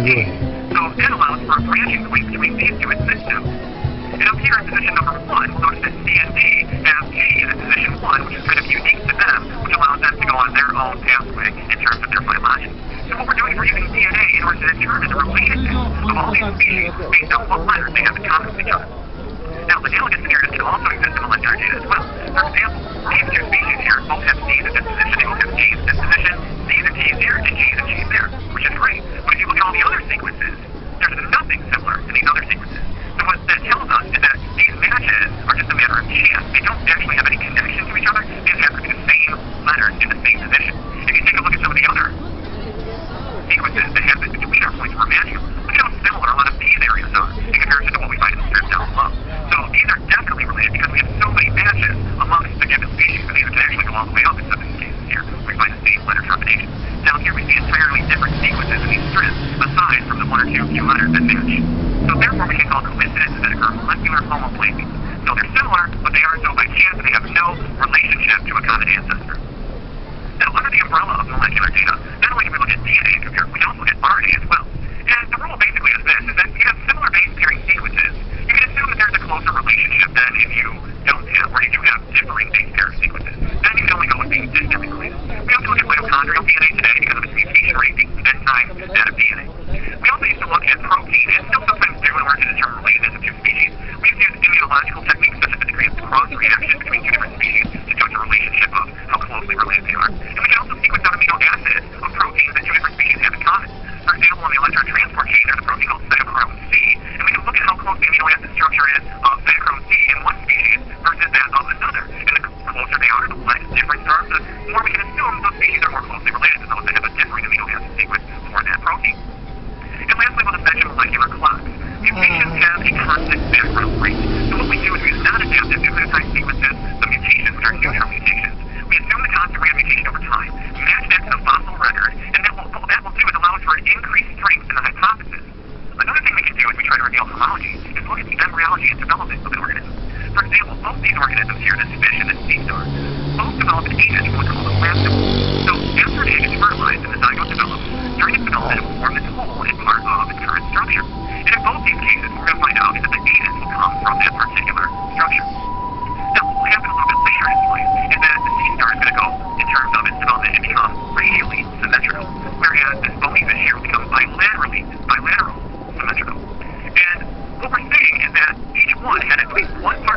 T. good. So that allows for a branching point between these two systems. And up here in position number 1, notice that C and D have G in position 1, which is kind of unique to them, which allows them to go on their own pathway in terms of their phylogeny. So what we're doing is we're using DNA in order to determine the relatedness of all these species based on what letters they have in common with each other. Now, analogous scenarios can also exist in molecular data as well. For example, these two species here both have C's at this position, they both have G's at this position, C's and T's here.